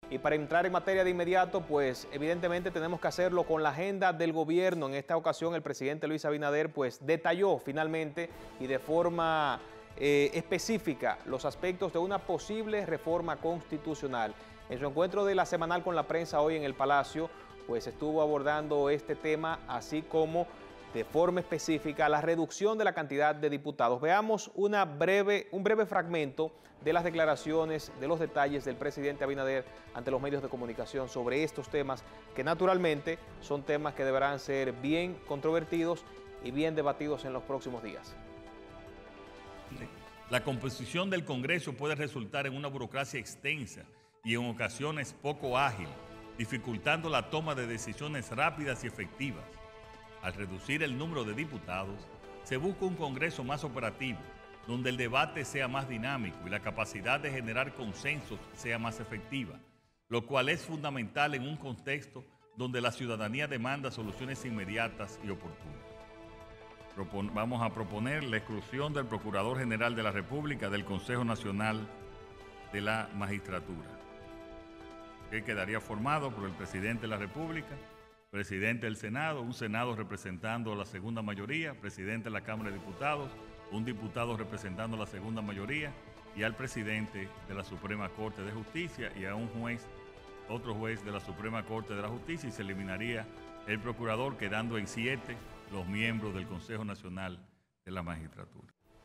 Y para entrar en materia de inmediato, pues evidentemente tenemos que hacerlo con la agenda del gobierno. En esta ocasión el presidente Luis Abinader pues detalló finalmente y de forma específica los aspectos de una posible reforma constitucional. En su encuentro de la semanal con la prensa hoy en el Palacio, pues estuvo abordando este tema, así como de forma específica la reducción de la cantidad de diputados. Veamos un breve fragmento de las declaraciones, de los detalles del presidente Abinader ante los medios de comunicación sobre estos temas, que naturalmente son temas que deberán ser bien controvertidos y bien debatidos en los próximos días. La composición del Congreso puede resultar en una burocracia extensa y en ocasiones poco ágil, dificultando la toma de decisiones rápidas y efectivas. Al reducir el número de diputados, se busca un Congreso más operativo, donde el debate sea más dinámico y la capacidad de generar consensos sea más efectiva, lo cual es fundamental en un contexto donde la ciudadanía demanda soluciones inmediatas y oportunas. Vamos a proponer la exclusión del Procurador General de la República del Consejo Nacional de la Magistratura, que quedaría formado por el Presidente de la República, Presidente del Senado, un Senado representando la segunda mayoría, Presidente de la Cámara de Diputados, un diputado representando la segunda mayoría y al Presidente de la Suprema Corte de Justicia y a un juez, otro juez de la Suprema Corte de la Justicia, y se eliminaría el Procurador, quedando en 7 los miembros del Consejo Nacional de la Magistratura.